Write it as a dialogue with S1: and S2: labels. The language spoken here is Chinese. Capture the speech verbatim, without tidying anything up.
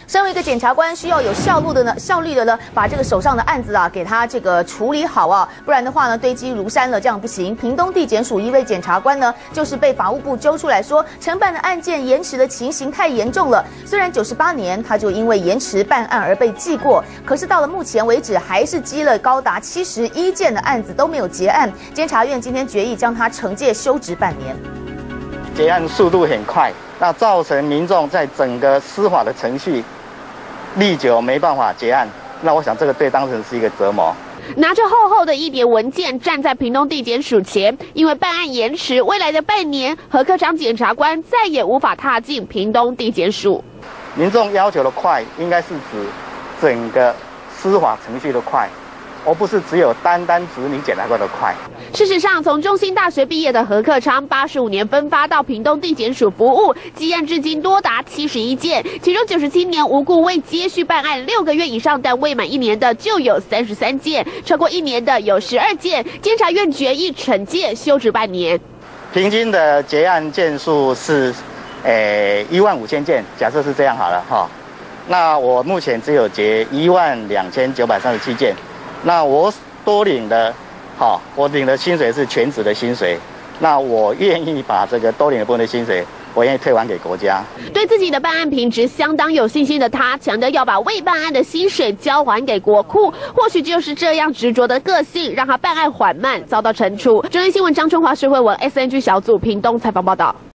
S1: 身为一个检察官，需要有效率的呢，效率的呢，把这个手上的案子啊，给他这个处理好啊，不然的话呢，堆积如山了，这样不行。屏东地检署一位检察官呢，就是被法务部揪出来说，承办的案件延迟的情形太严重了。虽然九十八年他就因为延迟办案而被记过，可是到了目前为止，还是积了高达七十一件的案子都没有结案。监察院今天决议将他惩戒休职半年。
S2: 结案速度很快，那造成民众在整个司法的程序历久没办法结案，那我想这个对当事人是一个折磨。
S3: 拿着厚厚的一叠文件站在屏东地检署前，因为办案延迟，未来的半年，何克昌检察官再也无法踏进屏东地检署。
S2: 民众要求的快，应该是指整个司法程序的快，而不是只有单单指你检察官的快。
S3: 事实上，从中兴大学毕业的何克昌，八十五年分发到屏东地检署服务，积案至今多达七十一件，其中九十七年无故未接续办案六个月以上但未满一年的就有三十三件，超过一年的有十二件。监察院决议惩戒休职半年。
S2: 平均的结案件数是，诶一万五千件，假设是这样好了哈。那我目前只有结一万两千九百三十七件，那我多领的。好，我领的薪水是全职的薪水，那我愿意把这个多领的部分的薪水，我愿意退还给国家。
S3: 对自己的办案品质相当有信心的他，强调要把未办案的薪水交还给国库。或许就是这样执着的个性，让他办案缓慢，遭到惩处。中央新闻张春华、徐慧文 S N G 小组屏东采访报道。